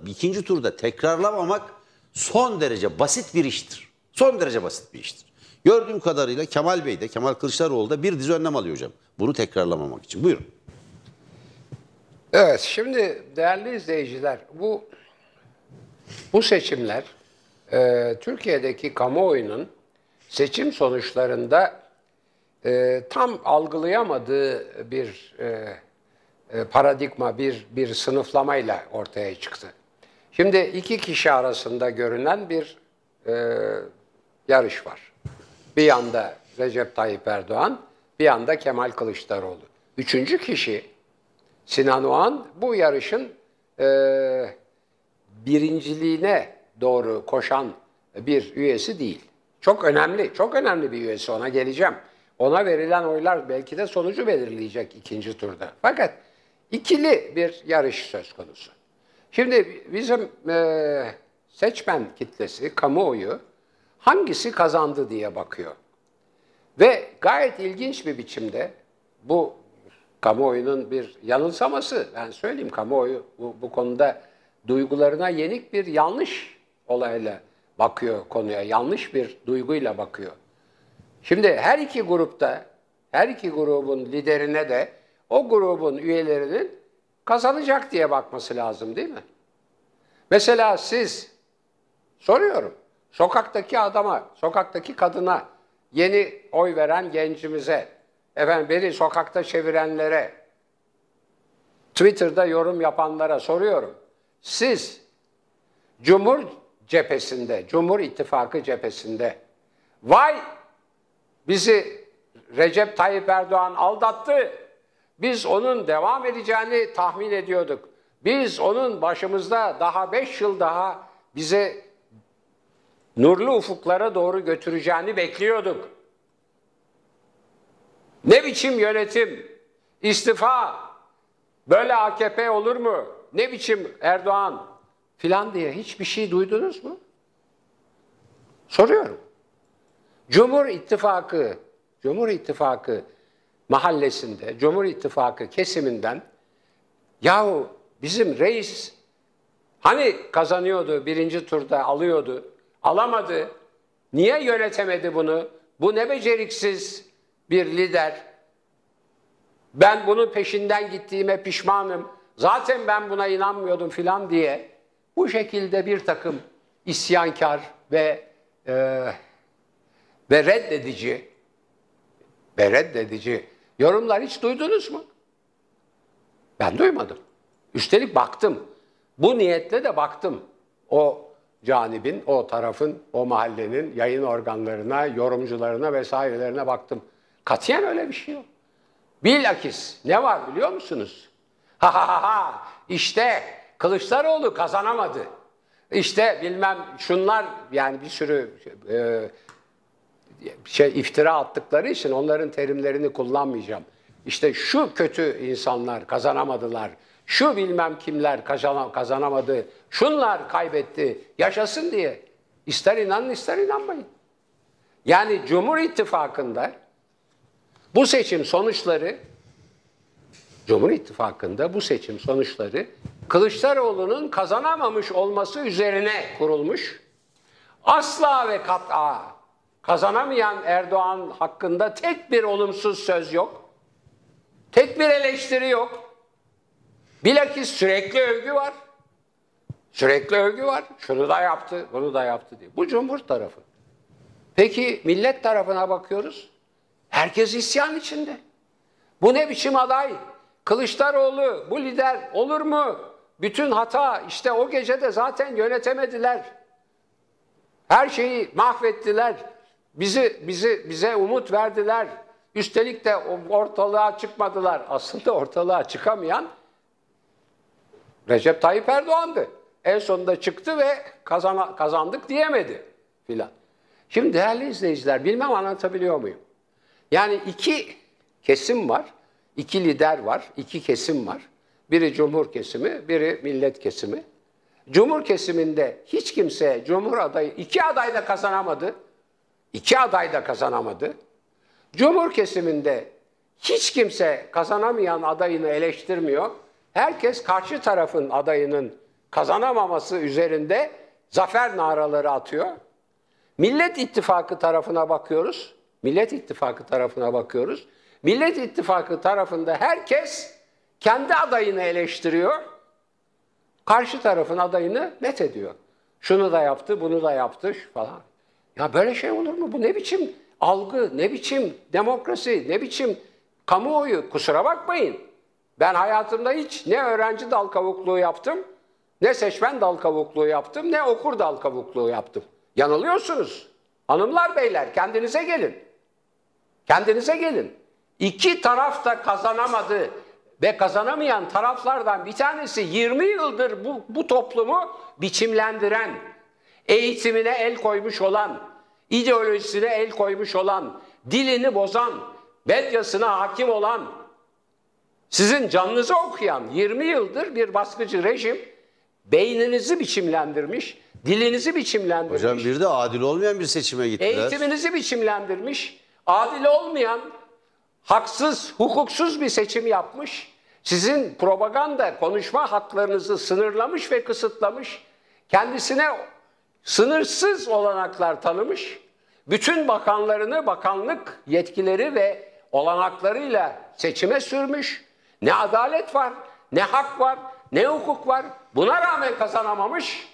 ikinci turda tekrarlamamak son derece basit bir iştir. Son derece basit bir iştir. Gördüğüm kadarıyla Kemal Bey de, Kemal Kılıçdaroğlu da bir dizi önlem alıyor hocam. Bunu tekrarlamamak için. Buyurun. Evet, şimdi değerli izleyiciler, bu seçimler Türkiye'deki kamuoyunun seçim sonuçlarında tam algılayamadığı bir paradigma, bir sınıflamayla ortaya çıktı. Şimdi iki kişi arasında görünen bir yarış var. Bir yanda Recep Tayyip Erdoğan, bir yanda Kemal Kılıçdaroğlu. Üçüncü kişi Sinan Oğan bu yarışın birinciliğine doğru koşan bir üyesi değil. Çok önemli bir üyesi, ona geleceğim. Ona verilen oylar belki de sonucu belirleyecek ikinci turda. Fakat ikili bir yarış söz konusu. Şimdi bizim seçmen kitlesi, kamuoyu hangisi kazandı diye bakıyor. Ve gayet ilginç bir biçimde bu kamuoyunun bir yanılsaması, ben söyleyeyim, kamuoyu bu konuda duygularına yenik bir yanlış olayla bakıyor konuya, yanlış bir duyguyla bakıyor. Şimdi her iki grubun liderine de o grubun üyelerinin kazanacak diye bakması lazım, değil mi? Mesela siz, soruyorum, sokaktaki adama, sokaktaki kadına, yeni oy veren gencimize, beni sokakta çevirenlere, Twitter'da yorum yapanlara soruyorum. Siz Cumhur cephesinde, Cumhur İttifakı cephesinde, vay bizi Recep Tayyip Erdoğan aldattı, biz onun devam edeceğini tahmin ediyorduk, biz onun başımızda daha 5 yıl daha bize nurlu ufuklara doğru götüreceğini bekliyorduk. Ne biçim yönetim, istifa, böyle AKP olur mu, ne biçim Erdoğan filan diye hiçbir şey duydunuz mu? Soruyorum. Cumhur İttifakı mahallesinde, Cumhur İttifakı kesiminden, yahu bizim reis hani kazanıyordu, birinci turda alıyordu, alamadı, niye yönetemedi bunu, bu ne beceriksiz bir lider, ben bunun peşinden gittiğime pişmanım, zaten ben buna inanmıyordum filan diye bu şekilde bir takım isyankar ve reddedici yorumlar hiç duydunuz mu? Ben duymadım. Üstelik baktım. Bu niyetle de baktım. O canibin, o tarafın, o mahallenin yayın organlarına, yorumcularına vesairelerine baktım. Katiyen öyle bir şey yok. Bilakis ne var biliyor musunuz? İşte Kılıçdaroğlu kazanamadı. İşte bilmem şunlar, yani bir sürü iftira attıkları için onların terimlerini kullanmayacağım. İşte şu kötü insanlar kazanamadılar. Şu bilmem kimler kazanamadı. Şunlar kaybetti. Yaşasın diye. İster inanın ister inanmayın. Yani Cumhur İttifakı'nda bu seçim sonuçları Kılıçdaroğlu'nun kazanamamış olması üzerine kurulmuş. Asla ve kat'a kazanamayan Erdoğan hakkında tek bir olumsuz söz yok. Tek bir eleştiri yok. Bilakis sürekli övgü var. Sürekli övgü var. Şunu da yaptı, bunu da yaptı diye. Bu Cumhur tarafı. Peki millet tarafına bakıyoruz. Herkes isyan içinde. Bu ne biçim aday? Kılıçdaroğlu bu lider olur mu? Bütün hata işte o gecede zaten yönetemediler. Her şeyi mahvettiler. Bize umut verdiler. Üstelik de ortalığa çıkmadılar. Aslında ortalığa çıkamayan Recep Tayyip Erdoğan'dı. En sonunda çıktı ve kazandık diyemedi filan. Şimdi değerli izleyiciler, bilmem anlatabiliyor muyum? Yani iki kesim var, iki lider var, iki kesim var. Biri Cumhur kesimi, biri millet kesimi. Cumhur kesiminde hiç kimse Cumhur adayı, iki aday da kazanamadı. İki aday da kazanamadı. Cumhur kesiminde hiç kimse kazanamayan adayını eleştirmiyor. Herkes karşı tarafın adayının kazanamaması üzerinde zafer naraları atıyor. Millet İttifakı tarafına bakıyoruz. Millet İttifakı tarafına bakıyoruz. Millet İttifakı tarafında herkes kendi adayını eleştiriyor. Karşı tarafın adayını met ediyor. Şunu da yaptı, bunu da yaptı falan. Ya böyle şey olur mu? Bu ne biçim algı, ne biçim demokrasi, ne biçim kamuoyu? Kusura bakmayın. Ben hayatımda hiç ne öğrenci dal kavukluğu yaptım, ne seçmen dal kavukluğu yaptım, ne okur dal kavukluğu yaptım. Yanılıyorsunuz. Hanımlar beyler kendinize gelin. Kendinize gelin. İki taraf da kazanamadı ve kazanamayan taraflardan bir tanesi 20 yıldır bu toplumu biçimlendiren, eğitimine el koymuş olan, ideolojisine el koymuş olan, dilini bozan, medyasına hakim olan, sizin canınızı okuyan 20 yıldır bir baskıcı rejim beyninizi biçimlendirmiş, dilinizi biçimlendirmiş. Hocam bir de adil olmayan bir seçime gittiler. Eğitiminizi biçimlendirmiş, adil olmayan, haksız, hukuksuz bir seçim yapmış, sizin propaganda, konuşma haklarınızı sınırlamış ve kısıtlamış, kendisine sınırsız olanaklar tanımış, bütün bakanlarını bakanlık yetkileri ve olanaklarıyla seçime sürmüş, ne adalet var, ne hak var, ne hukuk var, buna rağmen kazanamamış.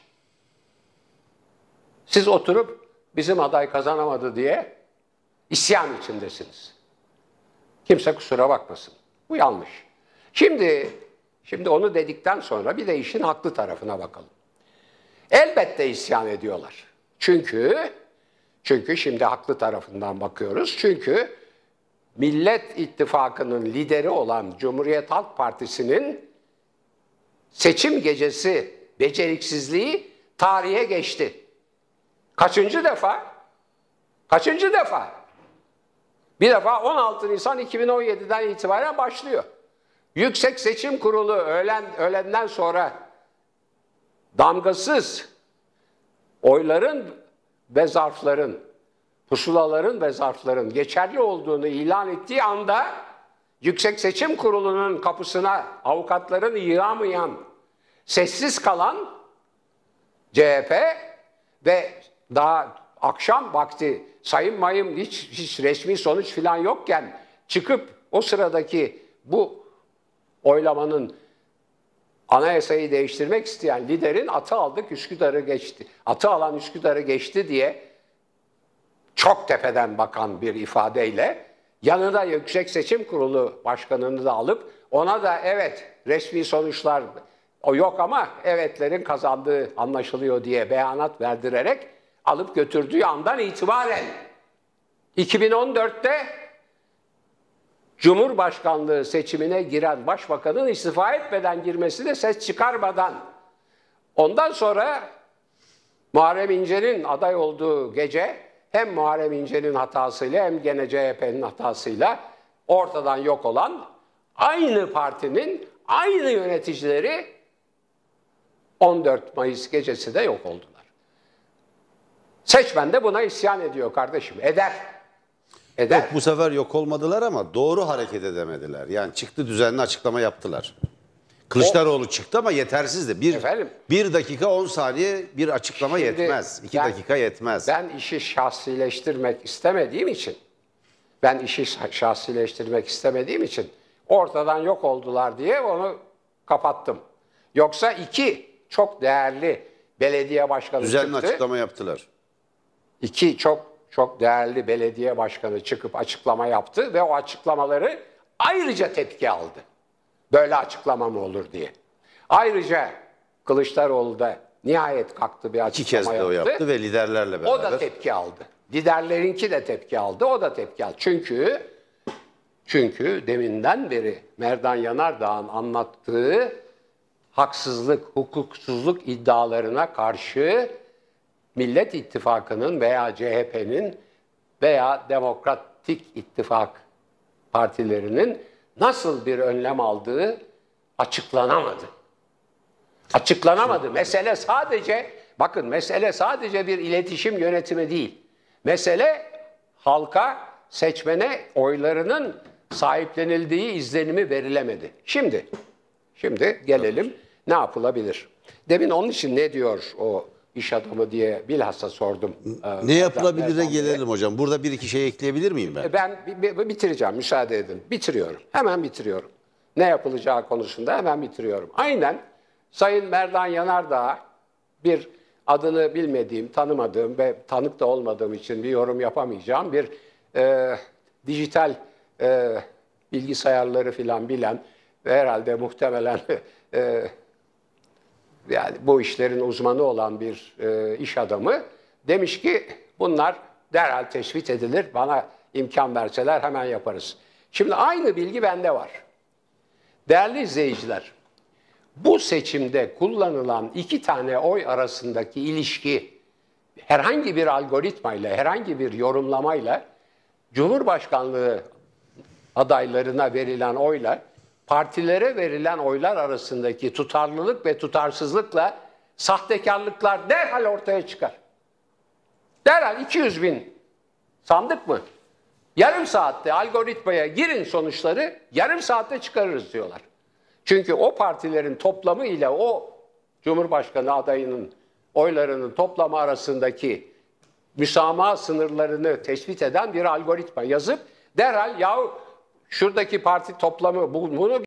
Siz oturup bizim aday kazanamadı diye isyan içindesiniz. Kimse kusura bakmasın. Bu yanlış. Şimdi onu dedikten sonra bir de işin haklı tarafına bakalım. Elbette isyan ediyorlar. Çünkü şimdi haklı tarafından bakıyoruz. Çünkü Millet İttifakı'nın lideri olan Cumhuriyet Halk Partisi'nin seçim gecesi beceriksizliği tarihe geçti. Kaçıncı defa? Kaçıncı defa? Bir defa 16 Nisan 2017'den itibaren başlıyor. Yüksek Seçim Kurulu öğlenden sonra damgasız oyların ve zarfların, pusulaların ve zarfların geçerli olduğunu ilan ettiği anda Yüksek Seçim Kurulu'nun kapısına avukatların yığamayan, sessiz kalan CHP ve daha akşam vakti sayım mayım hiç resmi sonuç falan yokken çıkıp o sıradaki bu oylamanın anayasayı değiştirmek isteyen liderin atı aldık Üsküdar'ı geçti. Atı alan Üsküdar'ı geçti diye çok tepeden bakan bir ifadeyle yanına Yüksek Seçim Kurulu Başkanı'nı da alıp ona da evet resmi sonuçlar o yok ama evetlerin kazandığı anlaşılıyor diye beyanat verdirerek alıp götürdüğü andan itibaren 2014'te Cumhurbaşkanlığı seçimine giren başbakanın istifa etmeden girmesine ses çıkarmadan ondan sonra Muharrem İnce'nin aday olduğu gece hem Muharrem İnce'nin hatasıyla hem gene CHP'nin hatasıyla ortadan yok olan aynı partinin aynı yöneticileri 14 Mayıs gecesi de yok oldular. Seçmen de buna isyan ediyor kardeşim. Eder. Yok, bu sefer yok olmadılar ama doğru hareket edemediler. Yani çıktı düzenli açıklama yaptılar. Kılıçdaroğlu çıktı ama yetersizdi. Bir dakika 10 saniye bir açıklama yetmez. 2 dakika yetmez. Ben işi şahsileştirmek istemediğim için ortadan yok oldular diye onu kapattım. Yoksa iki çok değerli belediye başkanı düzenli çıktı. açıklama yaptılar. İki çok değerli belediye başkanı çıkıp açıklama yaptı ve o açıklamaları ayrıca tepki aldı. Böyle açıklama mı olur diye. Ayrıca Kılıçdaroğlu da nihayet kalktı bir açıklama İki kez de o yaptı ve liderlerle beraber. O da tepki aldı. Liderlerinki de tepki aldı, o da tepki aldı. Çünkü deminden beri Merdan Yanardağ'ın anlattığı haksızlık, hukuksuzluk iddialarına karşı Millet İttifakı'nın veya CHP'nin veya Demokratik İttifak partilerinin nasıl bir önlem aldığı açıklanamadı. Açıklanamadı. Mesele sadece bir iletişim yönetimi değil. Mesele halka, seçmene oylarının sahiplenildiği izlenimi verilemedi. Şimdi gelelim ne yapılabilir? Demin onun için ne diyor o iş adamı diye bilhassa sordum. Ne yapılabilire Merdan Bey'e. gelelim hocam. Burada bir iki şey ekleyebilir miyim ben? Ben bitireceğim, müsaade edin. Bitiriyorum. Hemen bitiriyorum. Ne yapılacağı konusunda hemen bitiriyorum. Aynen Sayın Merdan Yanardağ, bir adını bilmediğim, tanımadığım ve tanık da olmadığım için bir yorum yapamayacağım bir dijital bilgisayarları filan bilen ve herhalde muhtemelen yani bu işlerin uzmanı olan bir iş adamı demiş ki bunlar derhal tespit edilir. Bana imkan verseler hemen yaparız. Şimdi aynı bilgi bende var. Değerli izleyiciler, bu seçimde kullanılan 2 tane oy arasındaki ilişki herhangi bir algoritmayla, herhangi bir yorumlamayla Cumhurbaşkanlığı adaylarına verilen oyla partilere verilen oylar arasındaki tutarlılık ve tutarsızlıkla sahtekarlıklar derhal ortaya çıkar. Derhal 200 bin sandık mı? Yarım saatte algoritmaya girin sonuçları, yarım saatte çıkarırız diyorlar. Çünkü o partilerin toplamı ile o Cumhurbaşkanı adayının oylarının toplamı arasındaki müsamaha sınırlarını tespit eden bir algoritma yazıp derhal yahu şuradaki parti toplamı bunu